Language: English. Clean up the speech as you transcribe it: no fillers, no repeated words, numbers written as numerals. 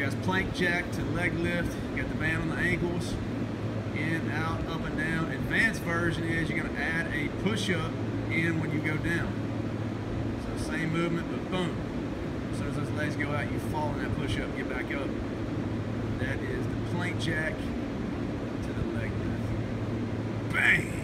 guys, plank jack to leg lift. You got the band on the ankles, in, out, up and down. Advanced version is you're gonna add a push-up in when you go down. So same movement, but boom. As soon as those legs go out, you fall in that push-up, get back up. That is the plank jack to the leg lift. Bang!